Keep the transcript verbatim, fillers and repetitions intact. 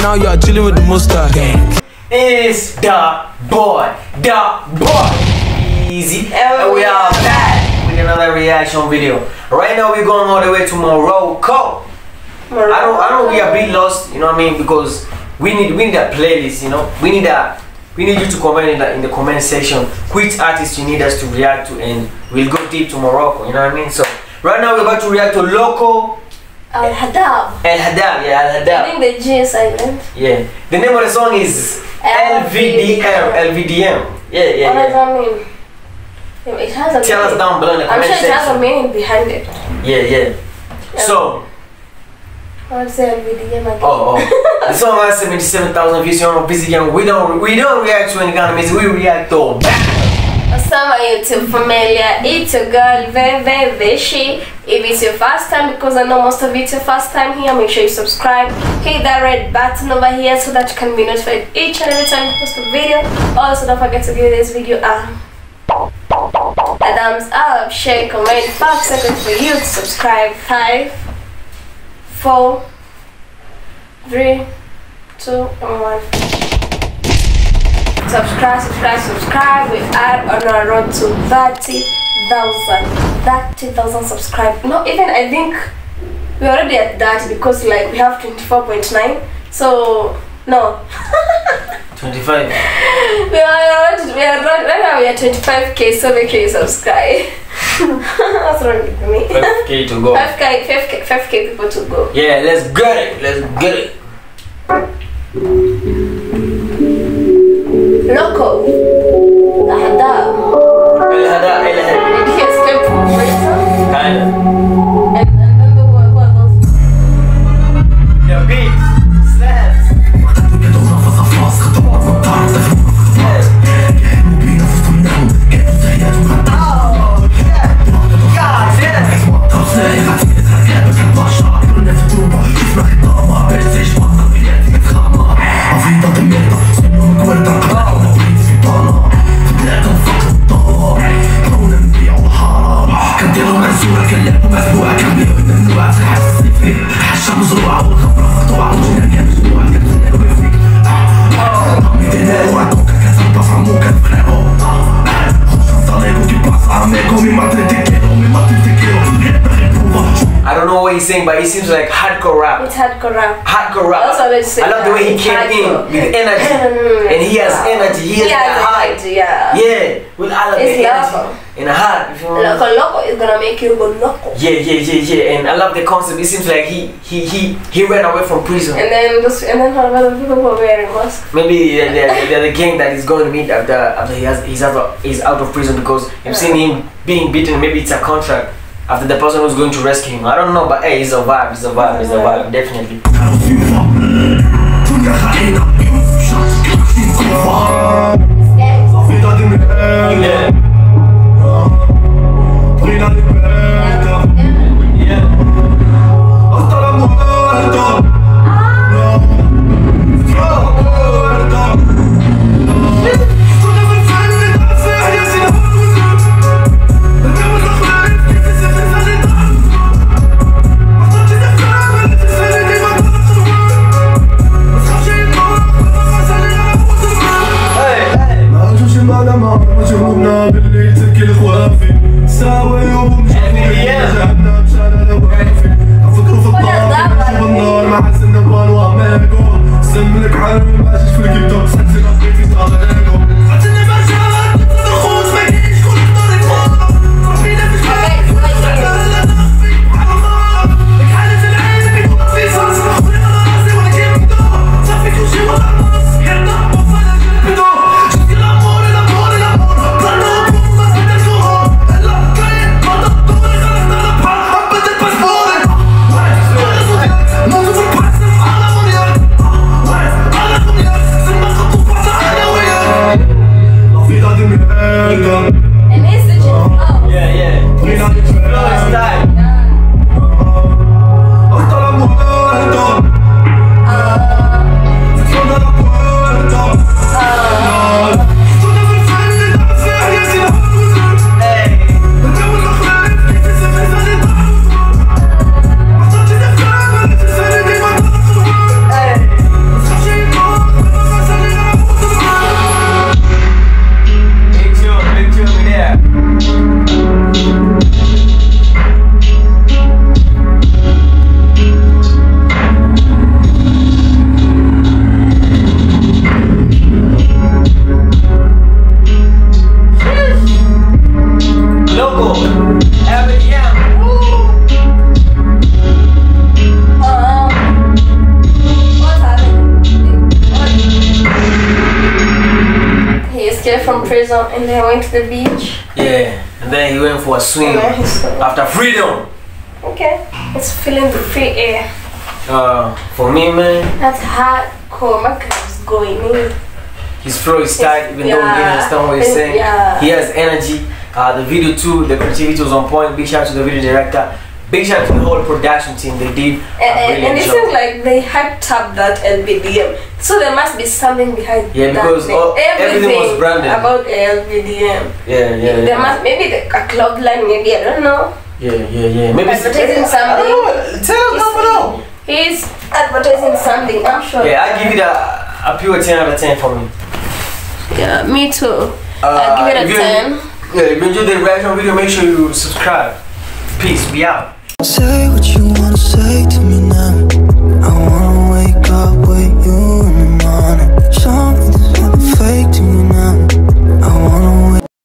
now you are chilling with the Mustard gang. It's the boy, the boy, Easy, and we are back with another reaction video. Right now we're going all the way to Morocco. Morocco. I don't, I don't. We are a bit lost, you know what I mean? Because we need, we need a playlist, you know. We need a, we need you to comment in the in the comment section which artist you need us to react to, and we'll go deep to Morocco. You know what I mean? So right now we're about to react to Loco. L.Ghadab. L.Ghadab, yeah, Lghadab. I think the G is silent. Yeah. The name of the song is L V D M. L V D M. Yeah, yeah, what yeah. does that mean? It has a Tell meaning. us down below in the I'm comment sure it section. has a meaning behind it. Yeah, yeah. Yeah. So. What's L V D M again? Oh, oh. The song has seventy-seven thousand views. You're on busy game. We don't, we don't react to any kind of music. We react to. What's up, my YouTube familiar? It's your girl, L V D. If it's your first time, because I know most of it's your first time here, make sure you subscribe. Hit that red button over here so that you can be notified each and every time I post a video. Also, don't forget to give this video a, a thumbs up, share, comment. Five seconds for you to subscribe. Five, four, three, two, and one. Subscribe, subscribe, subscribe. We are on our road to thirty thousand. thirty thousand subscribers. No, even I think we're already at that because like we have twenty-four point nine. So, no. twenty-five. We are, we are right now we are twenty-five K, so make sure you subscribe. What's wrong with me? five K to go. five K, five K, five K people to go. Yeah, let's get it. Let's get it. Loco. Lghadab. Lghadab, Lghadab. Did he escape from prison? Kinda. And, and then the who are those? The beat slaps. Oh, yeah. God damn. I don't know what he's saying, but it seems like hardcore rap. It's hardcore rap. Hardcore rap. That's what I say. I love the way he came Hardcore. in with energy, and he has energy. He has Yeah, that height. yeah. Yeah, with all of the It's energy Loco. in a heart. You know? Loco, Loco is gonna make you go loco. Yeah, yeah, yeah, yeah. And I love the concept. It seems like he he he he ran away from prison. And then just and then how about the people who are wearing masks? Maybe they're, they're, they're the gang that he's going to meet after after he has he's out of, he's out of prison, because I've seen him being beaten. Maybe it's a contract after the person who's going to rescue him. I don't know, but hey, it's a vibe. It's a vibe. It's a vibe. Definitely. Yeah. ما sneakers on, and then went to the beach. Yeah, and then he went for a swim Nice. after freedom. Okay, it's feeling the free air. Uh, for me, man, That's hardcore. My guy's going in. his flow is tight, even though we didn't understand what he's Yeah. saying. Yeah. He has energy. Uh, the video too, the creativity was on point. Big shout out to the video director. Big shout out to the whole production team. They did And, a and, and brilliant it job. seems like they hyped up that L V D M. So there must be something behind Yeah, because that all- thing. everything was branded. About L V D M. Yeah, yeah, There yeah. must maybe the, a cloud line, maybe I don't know. Yeah, yeah, yeah. Maybe it's Advertising something. I don't know. Tell us down below. He's advertising something, I'm sure. Yeah, I give it a, a pure ten out of ten for me. Yeah, me too. Uh, I'll give it a if you- ten. Yeah, if you enjoyed the reaction video, make sure you subscribe. Peace, be out. Say what you wanna say to me now. I wanna wake up with you in the morning. Something